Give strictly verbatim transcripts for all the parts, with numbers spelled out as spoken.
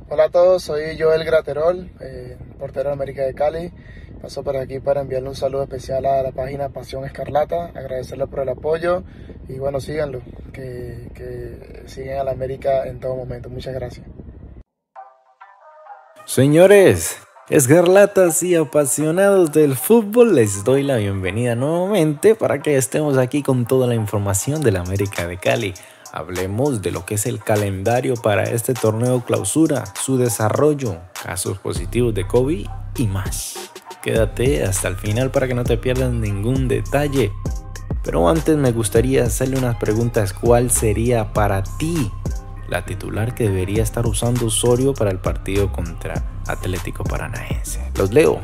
Hola a todos, soy Joel Graterol, eh, portero de América de Cali. Paso por aquí para enviarle un saludo especial a la página Pasión Escarlata, agradecerle por el apoyo y bueno, síganlo, que, que siguen a la América en todo momento. Muchas gracias. Señores, escarlatas y apasionados del fútbol, les doy la bienvenida nuevamente para que estemos aquí con toda la información de la América de Cali. Hablemos de lo que es el calendario para este torneo clausura, su desarrollo, casos positivos de COVID y más. Quédate hasta el final para que no te pierdas ningún detalle. Pero antes me gustaría hacerle unas preguntas. ¿Cuál sería para ti la titular que debería estar usando Osorio para el partido contra Atlético Paranaense? Los leo.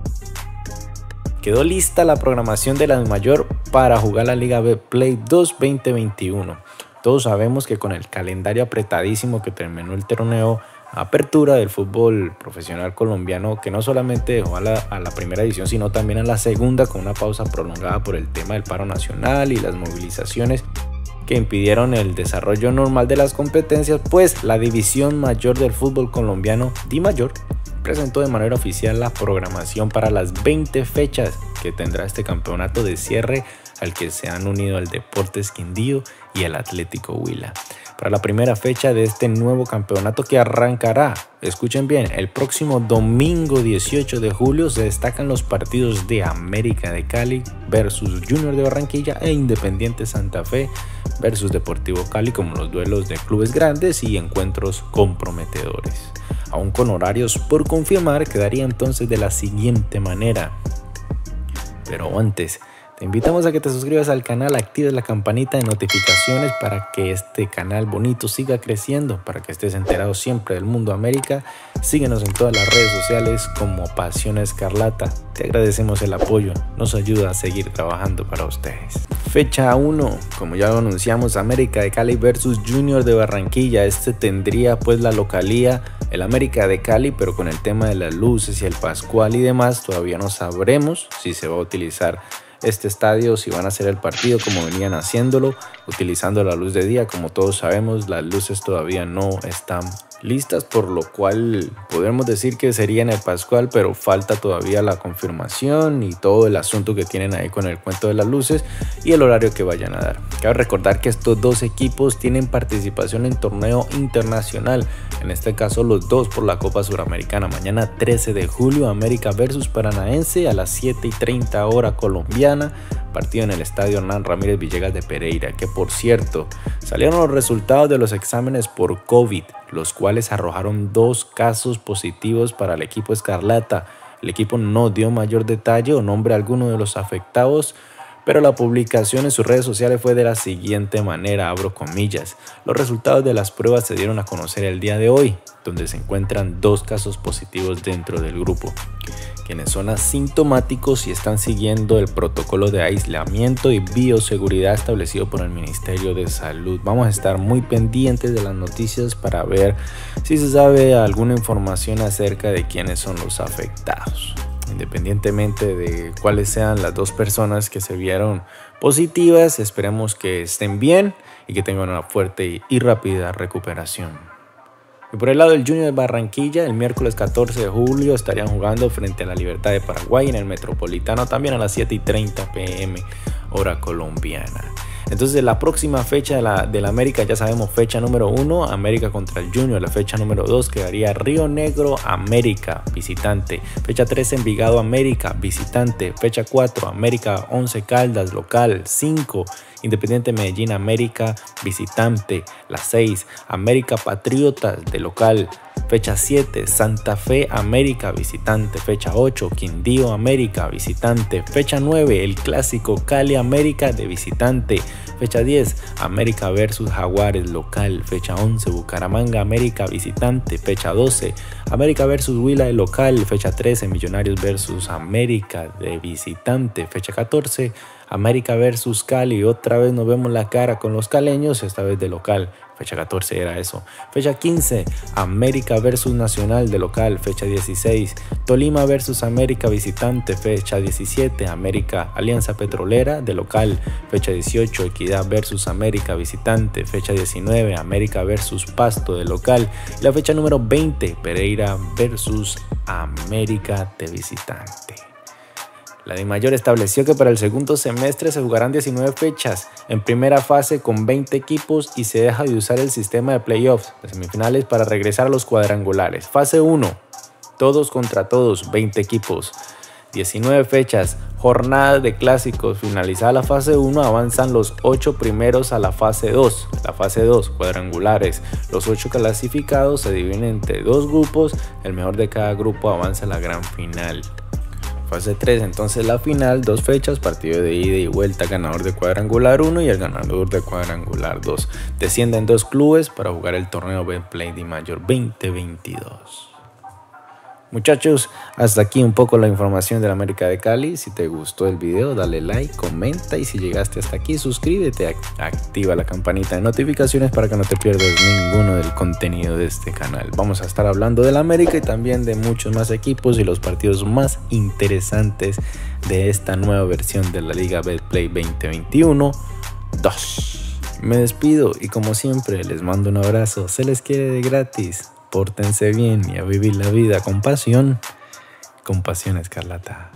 Quedó lista la programación de la mayor para jugar la Liga B Play dos veinte veintiuno. Todos sabemos que con el calendario apretadísimo que terminó el torneo apertura del fútbol profesional colombiano, que no solamente dejó a la, a la primera edición, sino también a la segunda, con una pausa prolongada por el tema del paro nacional y las movilizaciones que impidieron el desarrollo normal de las competencias, pues la división mayor del fútbol colombiano, DIMAYOR, presentó de manera oficial la programación para las veinte fechas que tendrá este campeonato de cierre, al que se han unido el Deportes Quindío y el Atlético Huila. Para la primera fecha de este nuevo campeonato que arrancará, escuchen bien, el próximo domingo dieciocho de julio, se destacan los partidos de América de Cali versus Junior de Barranquilla e Independiente Santa Fe versus Deportivo Cali, como los duelos de clubes grandes y encuentros comprometedores. Aún con horarios por confirmar, quedaría entonces de la siguiente manera. Pero antes, te invitamos a que te suscribas al canal, actives la campanita de notificaciones para que este canal bonito siga creciendo, para que estés enterado siempre del mundo América. Síguenos en todas las redes sociales como Pasión Escarlata. Te agradecemos el apoyo, nos ayuda a seguir trabajando para ustedes. Fecha uno, como ya lo anunciamos, América de Cali versus Junior de Barranquilla. Este tendría pues la localía el América de Cali, pero con el tema de las luces y el Pascual y demás, todavía no sabremos si se va a utilizar este estadio, si van a hacer el partido como venían haciéndolo, utilizando la luz de día. Como todos sabemos, las luces todavía no están listas, por lo cual podemos decir que sería en el Pascual, pero falta todavía la confirmación y todo el asunto que tienen ahí con el cuento de las luces y el horario que vayan a dar. Cabe recordar que estos dos equipos tienen participación en torneo internacional, en este caso los dos por la Copa Suramericana. Mañana trece de julio, América versus Paranaense a las siete y treinta hora colombiana, partido en el estadio Hernán Ramírez Villegas de Pereira, que por cierto salieron los resultados de los exámenes por COVID, los cuales arrojaron dos casos positivos para el equipo escarlata. El equipo no dio mayor detalle o nombre a alguno de los afectados, pero la publicación en sus redes sociales fue de la siguiente manera, abro comillas: los resultados de las pruebas se dieron a conocer el día de hoy, donde se encuentran dos casos positivos dentro del grupo, quienes son asintomáticos y están siguiendo el protocolo de aislamiento y bioseguridad establecido por el Ministerio de Salud. Vamos a estar muy pendientes de las noticias para ver si se sabe alguna información acerca de quiénes son los afectados. Independientemente de cuáles sean las dos personas que se vieron positivas, esperemos que estén bien y que tengan una fuerte y rápida recuperación. Y por el lado del Junior de Barranquilla, el miércoles catorce de julio estarían jugando frente a la Libertad de Paraguay en el Metropolitano, también a las siete y treinta pm hora colombiana. Entonces la próxima fecha de la, de la América, ya sabemos, fecha número uno, América contra el Junior. La fecha número dos quedaría Río Negro América, visitante. Fecha tres, Envigado América, visitante. Fecha cuatro, América Once Caldas, local. cinco, Independiente Medellín América, visitante. La seis, América Patriotas, de local. Fecha siete, Santa Fe América, visitante. Fecha ocho, Quindío América, visitante. Fecha nueve, el clásico Cali América, de visitante. Fecha diez, América versus Jaguares, local. Fecha once, Bucaramanga América, visitante. Fecha doce, América versus Huila, de local. Fecha trece, Millonarios versus América, de visitante. Fecha catorce, América versus Cali. Otra vez nos vemos la cara con los caleños, esta vez de local. fecha catorce era eso. Fecha quince, América versus Nacional de local, fecha dieciséis. Tolima versus América visitante, fecha diecisiete. América Alianza Petrolera de local, fecha dieciocho. Equidad versus América visitante, fecha diecinueve. América versus Pasto de local. Y la fecha número veinte, Pereira versus América de visitante. La DIMAYOR estableció que para el segundo semestre se jugarán diecinueve fechas en primera fase con veinte equipos y se deja de usar el sistema de playoffs de semifinales para regresar a los cuadrangulares. Fase uno, todos contra todos, veinte equipos. diecinueve fechas, jornadas de clásicos. Finalizada la fase uno, avanzan los ocho primeros a la fase dos. La fase dos, cuadrangulares. Los ocho clasificados se dividen entre dos grupos. El mejor de cada grupo avanza a la gran final. Fase tres, entonces la final, dos fechas, partido de ida y vuelta, ganador de cuadrangular uno y el ganador de cuadrangular dos. Descienden dos clubes para jugar el torneo Betplay DIMAYOR veinte veintidós. Muchachos, hasta aquí un poco la información de la América de Cali. Si te gustó el video, dale like, comenta y si llegaste hasta aquí, suscríbete, activa la campanita de notificaciones para que no te pierdas ninguno del contenido de este canal. Vamos a estar hablando de la América y también de muchos más equipos y los partidos más interesantes de esta nueva versión de la Liga Betplay veinte veintiuno dos. Me despido y como siempre les mando un abrazo. Se les quiere de gratis. Pórtense bien y a vivir la vida con pasión, con Pasión Escarlata.